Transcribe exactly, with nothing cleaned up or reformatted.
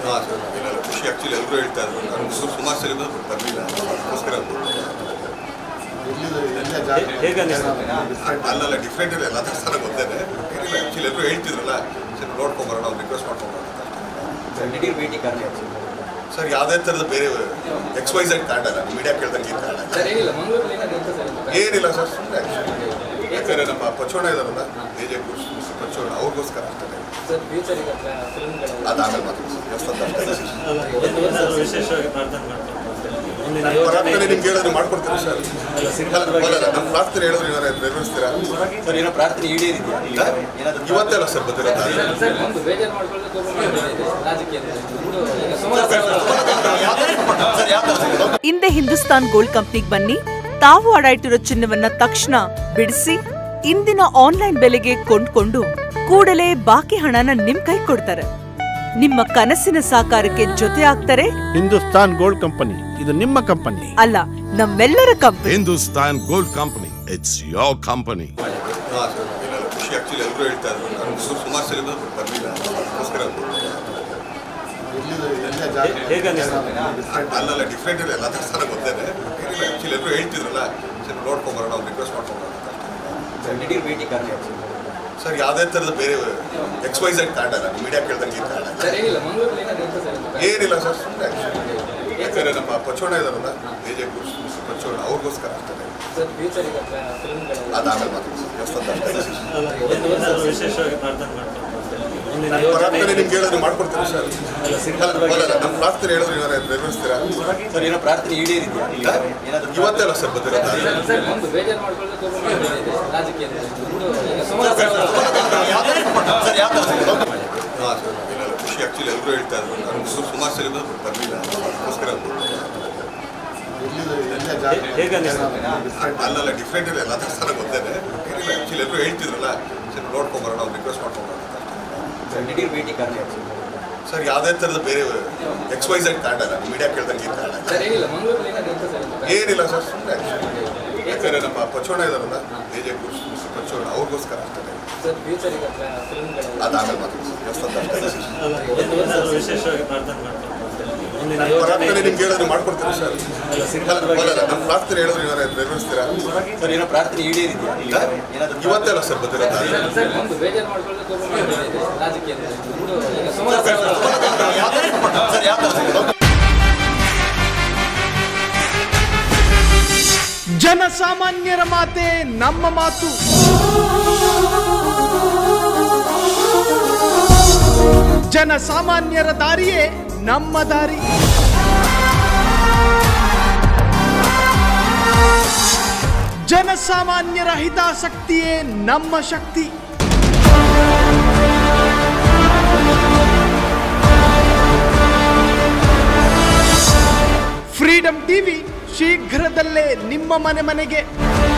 ಹಾಂ ಸರ್, ಇಲ್ಲ ಖುಷಿ ಆ್ಯಕ್ಚುಲಿ ಎಲ್ಲರೂ ಹೇಳ್ತಾ ಇದ್ರು. ನಾನು ಸುಮಾರು ಸರಿ ಬರಲಿಲ್ಲ, ಅದಕ್ಕೋಸ್ಕರ ಅಲ್ಲಲ್ಲ ಡಿಫ್ರೆಂಟ್ ಇಲ್ಲ, ಎಲ್ಲ ಸ್ಥಳ ಗೊತ್ತೇನೆ. ಏನಿಲ್ಲ ಆ್ಯಕ್ಚುಲಿ ಎಲ್ಲರೂ ಹೇಳ್ತಿದ್ರಲ್ಲ, ಸರಿ ನೋಡ್ಕೊಂಬರೋಣ, ನಾವು ರಿಕ್ವೆಸ್ಟ್ ಮಾಡ್ಕೊಂಬರೋಣ ಸರ್. ಯಾವುದೇ ಥರದ ಬೇರೆ ಎಕ್ಸ್ ವೈ ಝೆಡ್ ಕಾರ್ಡ್ ಅಲ್ಲ, ಮೀಡಿಯಾ ಕೇಳ್ದಂಗೆ ಈ ಕಾರ್ಡ್ ಏನಿಲ್ಲ ಸರ್. ಸುಮ್ಮನೆ ಯಾಕಂದರೆ ನಮ್ಮ ಪಚೋಣ ಇದಾರಲ್ಲ, ಎ ಜೆ ಪಚೋಣ, ಅವ್ರಿಗೋಸ್ಕರ ಅಷ್ಟೇ. ಅದಾಗಲ್ಲ ಮಾತ್ರ ಪ್ರಾರ್ಥನೆ ನಿಮ್ಗೆ ಹೇಳಿದ್ರೆ ಮಾಡ್ಕೊಡ್ತೀರಾ ಸರ್? ನಮ್ಮ ಪ್ರಾರ್ಥನೆ ಹೇಳಿದ್ರೆ ನೀವು ನೆರವೇರಿಸ್ತೀರಾ ಸರ್? ಏನೋ ಪ್ರಾರ್ಥನೆ ಈಡೇರಿದೆಯಾ ಇವತ್ತೆಲ್ಲ ಸರ್? ಬಂದಿರೋದು ಹಿಂದೆ ಹಿಂದೂಸ್ತಾನ್ ಗೋಲ್ಡ್ ಕಂಪ್ನಿಗೆ ಬನ್ನಿ. ತಾವು ಅಡ ಇಟ್ಟಿರೋ ಚಿನ್ನವನ್ನ ತಕ್ಷಣ ಬಿಡಿಸಿ ಇಂದಿನ ಆನ್ಲೈನ್ ಬೆಲೆಗೆ ಕೊಂಡ್ಕೊಂಡು ಕೂಡಲೇ ಬಾಕಿ ಹಣನ ನಿಮ್ ಕೈ ಕೊಡ್ತಾರೆ. ನಿಮ್ಮ ಕನಸಿನ ಸಾಕಾರಕ್ಕೆ ಜೊತೆ ಆಗ್ತಾರೆ ಹಿಂದೂಸ್ತಾನ್ ಗೋಲ್ಡ್ ಕಂಪನಿ. ಇದು ನಿಮ್ಮ ಕಂಪನಿ ಅಲ್ಲ, ನಮ್ಮೆಲ್ಲರ company. Hindustan gold company, it's your company. ಖುಷಿ ಆ್ಯಕ್ಚುಲಿ ಎಲ್ಲರೂ ಹೇಳ್ತಾ ಇದ್ರು. ನಾನು ಸುಮಾರು ಸರಿ ಬರಲಿಲ್ಲ, ಅದಕ್ಕೋಸ್ಕರ ಅಲ್ಲಲ್ಲ ಡಿಫ್ರೆಂಟ್ ಇಲ್ಲ, ಎಲ್ಲ ಸ್ಥಳ ಗೊತ್ತೇನೆ. ಏನಿಲ್ಲ ಆ್ಯಕ್ಚುಲಿ ಎಲ್ಲರೂ ಹೇಳ್ತಿದ್ರಲ್ಲ, ಸರಿ ನೋಡ್ಕೊಂಬರೋಣ, ನಾವು ರಿಕ್ವೆಸ್ಟ್ ಮಾಡ್ಕೊಂಬರೋಣ ಸರ್. ಯಾವುದೇ ಥರದ ಬೇರೆ ಎಕ್ಸ್ ವೈ ಝೆಡ್ ಕಾರ್ಡ್ ಅಲ್ಲ, ಮೀಡಿಯಾ ಕೇಳ್ದಂಗೆ ಈ ಕಾರ್ಡ್ ಏನಿಲ್ಲ ಸರ್. ಸುಮ್ಮನೆ ಯಾಕಂದರೆ ನಮ್ಮ ಪಚೋಣ ಇದಾರಲ್ಲ, ಎ ಜೆ ಪಚೋಣ, ಅವ್ರಿಗೋಸ್ಕರ ಅಷ್ಟೇ. ಅದಾಗಲ್ಲ ಮಾತ್ರ ಪ್ರಾರ್ಥನೆ ನಿಮ್ಗೆ ಹೇಳಿದ್ರೆ ಮಾಡ್ಕೊಡ್ತೀರಾ ಸರ್? ನಮ್ಮ ಪ್ರಾರ್ಥನೆ ಹೇಳಿದ್ರೆ ನೀವು ನೆರವೇರಿಸ್ತೀರಾ ಸರ್? ಏನೋ ಪ್ರಾರ್ಥನೆ ಈಡೇರಿದೆಯಾ ಇವತ್ತೆಲ್ಲ ಸರ್? ಬಂದಿರೋದು ಹಾಂ ಸರ್, ಇಲ್ಲ ಖುಷಿ ಆ್ಯಕ್ಚುಲಿ ಎಲ್ಲರೂ ಹೇಳ್ತಾ ಇದ್ರು. ನಾನು ಸುಮಾರು ಸರಿ ಬರಲಿಲ್ಲ, ಅದಕ್ಕೋಸ್ಕರ ಅಲ್ಲಲ್ಲ ಡಿಫ್ರೆಂಟ್ ಇಲ್ಲ, ಎಲ್ಲ ಸ್ಥಳ ಗೊತ್ತೇನೆ. ಏನಿಲ್ಲ ಆ್ಯಕ್ಚುಲಿ ಎಲ್ಲರೂ ಹೇಳ್ತಿದ್ರಲ್ಲ, ಸರಿ ನೋಡ್ಕೊಂಬರೋಣ, ನಾವು ರಿಕ್ವೆಸ್ಟ್ ಮಾಡ್ಕೊಂಬರೋಣ ಸರ್. ಯಾವುದೇ ಥರದ ಬೇರೆ ಎಕ್ಸ್ ವೈ ಝೆಡ್ ಕಾರ್ಡ್ ಅಲ್ಲ, ಮೀಡಿಯಾ ಕೇಳ್ದಂಗೆ ಈ ಕಾರ್ಡ್ ಏನಿಲ್ಲ ಸರ್. ಸುಮ್ಮನೆ ಯಾಕಂದರೆ ನಮ್ಮ ಪಚೋಣ ಇದಾರಲ್ಲ, ಎ ಜೆ ಪಚೋಣ, ಅವ್ರಿಗೋಸ್ಕರ ಅಷ್ಟೇ. ಅದಾಗಲ್ಲ ಮಾತ್ರ ಪ್ರಾರ್ಥನೆ ನಿಮ್ಗೆ ಹೇಳಿದ್ರೆ ಮಾಡ್ಕೊಡ್ತೀರಾ ಸರ್? ನಮ್ಮ ಪ್ರಾರ್ಥನೆ ಹೇಳಿದ್ರೆ ನೀವು ನೆರವೇರಿಸ್ತೀರಾ ಸರ್? ಏನೋ ಪ್ರಾರ್ಥನೆ ಈಡೇರಿದೆಯಾ ಇವತ್ತೆಲ್ಲ ಸರ್? ಬಂದಿರೋದು ಜನಸಾಮಾನ್ಯರ ಮಾತೆ ನಮ್ಮ ಮಾತು. ಜನಸಾಮಾನ್ಯರ ದಾರಿಯೇ ನಮ್ಮ ದಾರಿ. ಜನಸಾಮಾನ್ಯರ ಹಿತಾಸಕ್ತಿಯೇ ನಮ್ಮ ಶಕ್ತಿ. ಫ್ರೀಡಂ ಟಿವಿ ಶೀಘ್ರದಲ್ಲೇ ನಿಮ್ಮ ಮನೆ ಮನೆಗೆ.